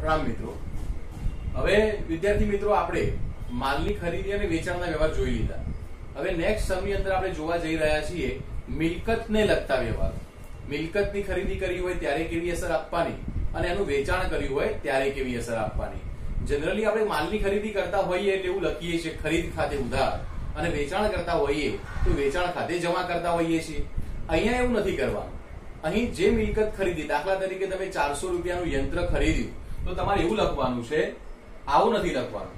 પ્રણામ મિત્રો। હવે વિદ્યાર્થી મિત્રો આપણે માલની ખરીદી અને વેચાણના વ્યવહાર જોઈ લીધા। હવે નેક્સ્ટ સમની અંદર આપણે જોવા જઈ રહ્યા છીએ મિલકતને લગતા વ્યવહાર। મિલકતની ખરીદી કરી હોય ત્યારે કેવી અસર આપવાની અને એનું વેચાણ કર્યું હોય ત્યારે કેવી અસર આપવાની। જનરલી આપણે માલની ખરીદી કરતા હોઈએ એટલે એવું લખીએ છીએ ખરીદ ખાતે ઉધાર અને વેચાણ કરતા હોઈએ તો વેચાણ ખાતે જમા કરતા હોઈએ છીએ। અહીંયા એવું નથી કરવાનું। અહીં જે મિલકત ખરીદી, દાખલા તરીકે તમે 400 રૂપિયાનું યંત્ર ખરીદ્યું તો તમારે એવું લખવાનું છે, આવું નથી લખવાનું,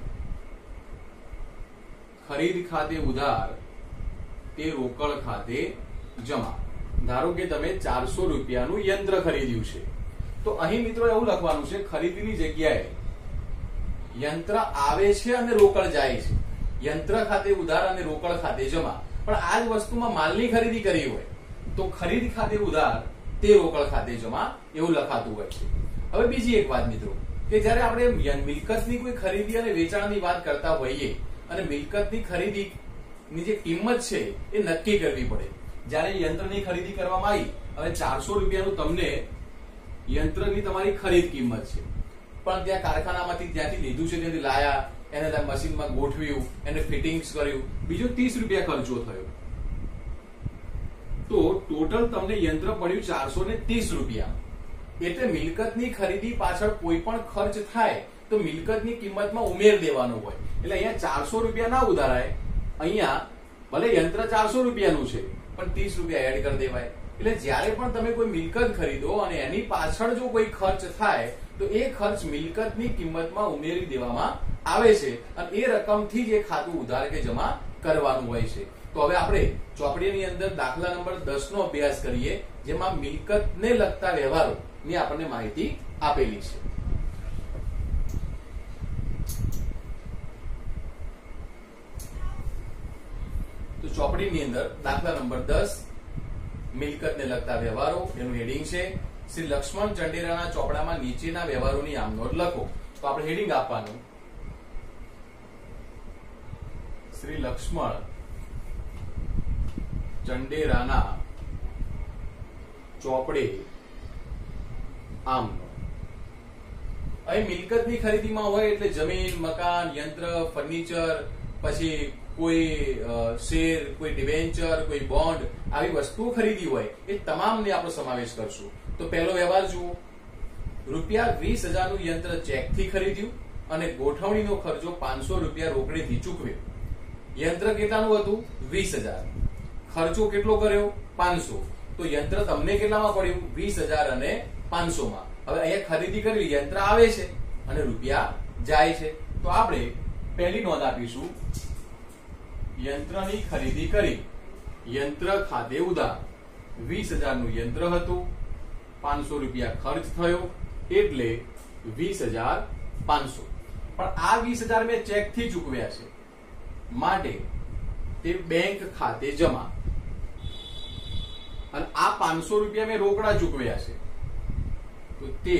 ખરીદ ખાતે ઉધાર તે રોકડ ખાતે જમા। ધારો કે તમે 400 રૂપિયાનું યંત્ર ખરીદ્યું છે તો અહીં મિત્રો એવું લખવાનું છે, ખરીદીની જગ્યાએ યંત્ર આવે છે અને રોકડ જાય છે, યંત્ર ખાતે ઉધાર અને રોકડ ખાતે જમા। પણ આ જ વસ્તુમાં માલની ખરીદી કરી હોય તો ખરીદ ખાતે ઉધાર તે રોકડ ખાતે જમા એવું લખાતું હોય છે। હવે બીજી એક વાત મિત્રો કે જ્યારે આપણે મિલકતની કોઈ ખરીદી અને વેચાણની વાત કરતા હોઈએ અને મિલકતની ખરીદીની જે કિંમત છે એ નક્કી કરવી પડે। જ્યારે યંત્રની ખરીદી કરવામાં આવી, હવે 400 રૂપિયાનું તમને યંત્રની તમારી ખરીદ કિંમત છે, પણ ત્યાં કારખાનામાંથી ત્યાંથી લીધું છે, ત્યાંથી લાયા, એને મશીનમાં ગોઠવ્યું, એને ફિટિંગ્સ કર્યું, બીજો 30 રૂપિયા ખર્ચો થયો, તો ટોટલ તમને યંત્ર પડ્યું 430 રૂપિયા। એટલે મિલકતની ખરીદી પાછળ કોઈ પણ ખર્ચ થાય તો મિલકતની કિંમતમાં ઉમેર દેવાનો હોય। એટલે અહીંયા 400 રૂપિયા ના ઉધારાય, અહીંયા ભલે યંત્ર 400 રૂપિયાનું છે પણ 30 રૂપિયા એડ કરી દેવાય। એટલે જ્યારે પણ તમે કોઈ મિલકત ખરીદો અને એની પાછળ જો કોઈ ખર્ચ થાય તો એ ખર્ચ મિલકતની કિંમતમાં ઉમેરી દેવામાં આવે છે અને એ રકમથી જ એ ખાતું ઉધાર કે જમા કરવાનું હોય છે। તો હવે આપણે ચોપડીની અંદર દાખલા નંબર 10 નો અભ્યાસ કરીએ, જેમાં મિલકતને લગતા વ્યવહારોની આપણને માહિતી આપેલી છે। તો ચોપડીની અંદર દાખલા નંબર 10 મિલકતને લગતા વ્યવહારો, એનું હેડિંગ છે શ્રી લક્ષ્મણ ચંડેરાના ચોપડામાં નીચેના વ્યવહારોની આમનોંધ લખો। તો આપણે હેડિંગ આપવાનું, શ્રી લક્ષ્મણ ચંડેરાના ચોપડે આમનોંધ। અહીં મિલકતની ખરીદીમાં હોય એટલે જમીન, મકાન, યંત્ર, ફર્નિચર, પછી કોઈ શેર, કોઈ ડિવેન્ચર, કોઈ બોન્ડ, આવી વસ્તુઓ ખરીદી હોય એ તમામને આપણે સમાવેશ કરશું। તો પહેલો વ્યવહાર જુઓ, ₹20,000 નું યંત્ર ચેકથી ખરીદ્યું અને ગોઠવણીનો ખર્ચો 500 રૂપિયા રોકડેથી ચૂકવ્યો। યંત્ર કેટલાનું હતું? 20,000। ખર્ચો કેટલો કર્યો? 500। તો યંત્ર તમને કેટલામાં પડ્યું? 20,000 અને 500 માં। હવે અહીંયા ખરીદી કરી, યંત્ર આવે છે અને રૂપિયા જાય છે, તો આપણે પહેલી નોંધ આપીશું, યંત્રની ખરીદી કરી, યંત્ર ખાતે ઉધાર, 20,000 નું યંત્ર હતું, 500 રૂપિયા ખર્ચ થયો એટલે 20,500। પણ આ 20,000 મેં ચેક થી ચૂકવ્યા છે માટે તે બેંક ખાતે જમા, અને આ 500 રૂપિયા મેં રોકડા ચૂકવ્યા છે તો તે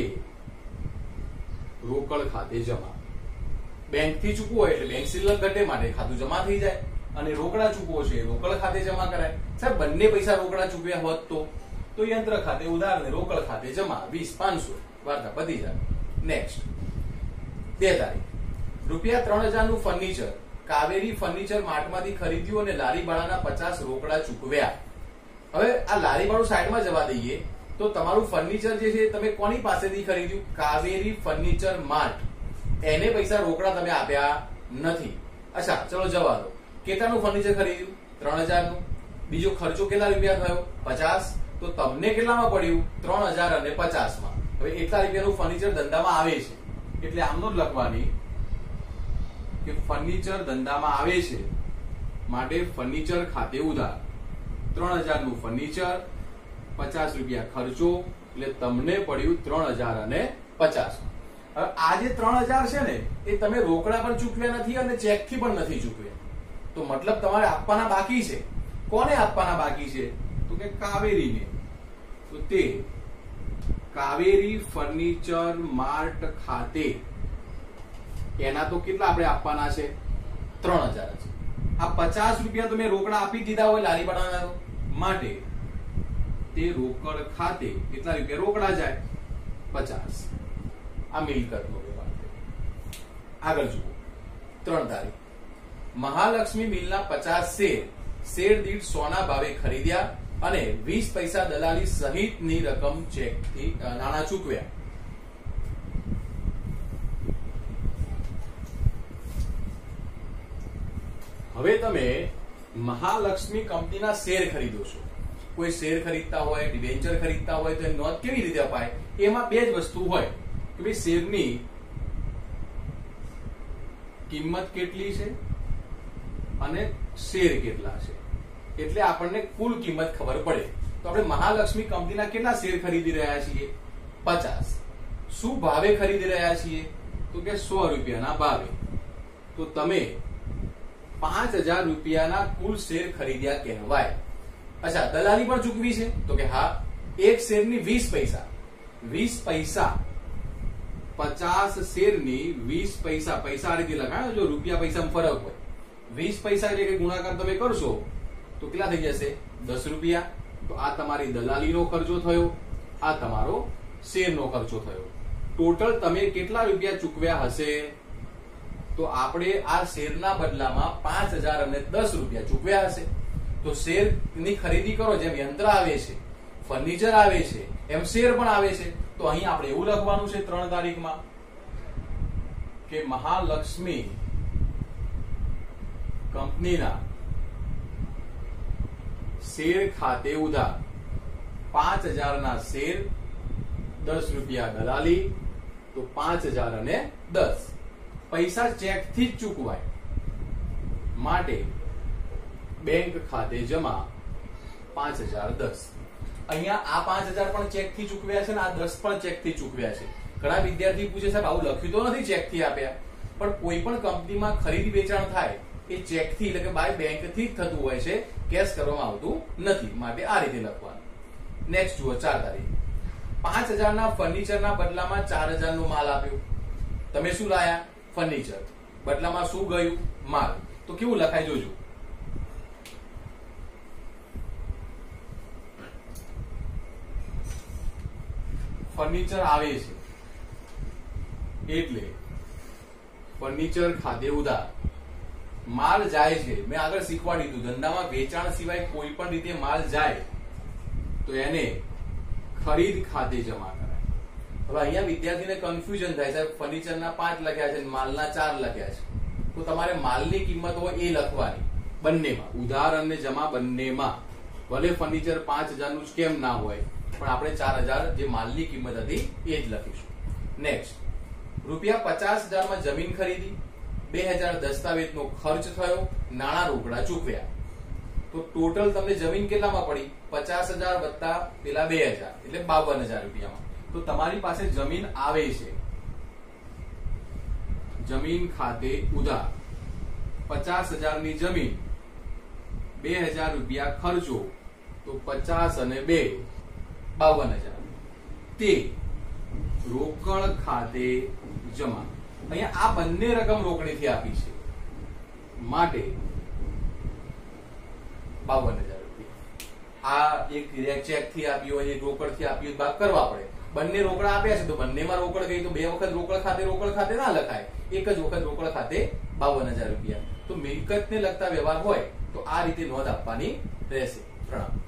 રોકડ ખાતે જમા। બેંક થી ચૂકવો એટલે બેંક શિલ્લક ઘટે માટે ખાતું જમા થઈ જાય, અને રોકડા ચૂકવો છે રોકડ ખાતે જમા કરાય। સાહેબ બંને પૈસા રોકડા ચૂકવ્યા હોત તો યંત્ર ખાતે ઉધાર અને રોકડ ખાતે જમા, 20,500, વાર્તા પતી જાય। નેક્સ્ટ 2 તારીખ, ₹3,000 નું ફર્નિચર કાવેરી ફર્નિચર માર્ટમાંથી ખરીદ્યું અને લારીવાળાના 50 રોકડા ચૂકવ્યા। હવે આ લારીવાળું સાઈડમાં જવા દઈએ તો તમારું ફર્નિચર જે છે તમે કોની પાસેથી ખરીદ્યું? કાવેરી ફર્નિચર માર્ટ, એને પૈસા રોકડા તમે આપ્યા નથી। અચ્છા ચલો જવા દો, કેટલાનું ફર્નિચર ખરીદ્યું? 3,000 નું। બીજો ખર્ચો કેટલા રૂપિયા થયો? 50। તો તમને કેટલામાં પડ્યું? 3,000 અને 50 માં। હવે એટલા રૂપિયાનું ફર્નિચર ધંધામાં આવે છે એટલે આમનો જ લખવાની કે ફર્નિચર ધંધામાં આવે છે માટે ફર્નિચર ખાતે ઉધાર, 3,000 નું ફર્નિચર, 50 રૂપિયા ખર્ચો એટલે તમને પડ્યું 3,000 અને 50 માં। હવે આ જે 3,000 છે ને એ તમે રોકડા પણ ચૂકવ્યા નથી અને ચેક થી પણ નથી ચૂકવ્યા, તો મતલબ તમારે આપવાના બાકી છે। કોને આપવાના બાકી છે? તો કે કાવેરીને। તો તે કાવેરી ફર્નિચર માર્ટ ખાતે એના તો કેટલા આપણે આપવાના છે? 3,000 છે। આ 50 રૂપિયા તો મેં રોકડા આપી દીધા હોય લારીવાળાના માટે તે રોકડ ખાતે કેટલા રૂપિયા રોકડા જાય? 50। આ મિલકતનો વ્યવહાર થયો. આગળ જુઓ 3 તારીખ, મહાલક્ષ્મી મિલના 50 શેર દીઠ 100 ના ભાવે ખરીદ્યા અને 20 પૈસા દલાલી સહિતની રકમ ચેકથી નાણાં ચૂકવ્યા. હવે તમે મહાલક્ષ્મી કંપનીના શેર ખરીદો છો. કોઈ શેર ખરીદતા હોય, ડિબેન્ચર ખરીદતા હોય તો નોંધ કેવી રીતે અપાય? એમાં બે જ વસ્તુ હોય કે ભાઈ શેરની કિંમત કેટલી છે અને શેર કેટલા છે, એટલે આપણને કુલ કિંમત ખબર પડે. તો આપણે મહાલક્ષ્મી કંપનીના કેટલા શેર ખરીદી રહ્યા છીએ? 50. શું ભાવે ખરીદી રહ્યા છીએ? તો કે 100 રૂપિયાના ભાવે. તો તમે 5000 રૂપિયાના કુલ શેર ખરીદ્યા કહેવાય. અચ્છા, દલાલી પણ ચૂકવી છે? તો કે હા, એક શેરની 20 પૈસા. 20 પૈસા 50 શેરની 20 પૈસા. પૈસા આ રીતે લખાય, જો રૂપિયા પૈસામાં ફરક હોય. 20 પૈસા એટલે કે ગુણાકાર તમે કરશો તો કેટલા થઈ જશે? 10 રૂપિયા. તો આ તમારી દલાલીનો ખર્ચો થયો, આ તમારો શેરનો ખર્ચો થયો. ટોટલ તમે કેટલા રૂપિયા ચૂકવ્યા હશે? તો આપણે આ શેરના બદલામાં 5000 અને 10 રૂપિયા ચૂકવ્યા હશે. તો શેરની ખરીદી કરો, જેમ યંત્ર આવે છે, ફર્નિચર આવે છે, એમ શેર પણ આવે છે. તો અહીં આપણે એવું લખવાનું છે 3 તારીખમાં કે મહાલક્ષ્મી કંપનીના શેર ખાતે ઉધાર 5000 ના શેર, 10 રૂપિયા દલાલી, તો 5000 અને 10 પૈસા ચેકથી જ ચૂકવાય, માટે બેંક ખાતે જમા 5010. અહીંયા આ 5000 પણ ચેકથી ચૂકવ્યા છે ને આ 10 પણ ચેકથી ચૂકવ્યા છે. ઘણા વિદ્યાર્થી પૂછે સાહેબ આવું લખ્યું તો નથી ચેકથી આપ્યા, પણ કોઈ પણ કંપનીમાં ખરીદી વેચાણ થાય એ ચેકથી એટલે કે બાય બેંકથી જ થતું હોય છે, કેશ કરવામાં આવતું નથી, માટે આ રીતે લખવાનું. નેક્સ્ટ જુઓ 4 તારીખ, 5000 ના ફર્નિચરના બદલામાં 4000 નો માલ આપ્યો. તમે શું લાયા? ફર્નિચર. બદલામાં શું ગયું? માલ. તો કેવું લખાય જોજો. ફર્નિચર આવે છે એટલે ફર્નિચર ખાતે ઉધાર. માલ જાય છે, મેં આગળ શીખવાડી દીધું, ધંધામાં વેચાણ સિવાય કોઈ પણ રીતે માલ જાય તો એને ખરીદ ખાતે જમા કરાય. હવે અહીંયા વિદ્યાર્થીને કન્ફ્યુઝન થાય, સાહેબ ફર્નિચરના 5 લખ્યા છે, માલના 4 લખ્યા છે. તો તમારે માલની કિંમત હોય એ લખવાની બંનેમાં, ઉધાર અને જમા બંનેમાં. ભલે ફર્નિચર 5000 નું જ કેમ ના હોય, પણ આપણે 4000 જે માલની કિંમત હતી એ જ લખીશું. નેક્સ્ટ, ₹50,000 માં જમીન ખરીદી, 2000 દસ્તાવેજનો ખર્ચ થયો, નાણાં રોકડા ચૂકવ્યા. તો ટોટલ તમને જમીન કેટલામાં પડી? 50,000 વત્તા પેલા 2000 એટલે 52,000 રૂપિયામાં. તો તમારી પાસે જમીન આવે છે, જમીન ખાતે ઉધાર 50,000 ની જમીન, 2000 રૂપિયા ખર્ચો, તો 50 અને 2 52,000. તે રોકડ ખાતે જમા. અહીંયા આ બંને રકમ રોકડીથી આપી છે, માટે 52,000 રૂપિયા. આ એક ચેક થી આપી હોય, એક રોકડ થી આપી હોય, ભાગ કરવા પડે. બંને રોકડા આપ્યા છે તો બંનેમાં રોકડ ગઈ, તો 2 વખત રોકડ ખાતે ના લખાય, એક જ વખત રોકડ ખાતે 52,000 રૂપિયા. તો મિલકતને લગતા વ્યવહાર હોય તો આ રીતે નોંધ આપવાની રહેશે. પ્રણામ.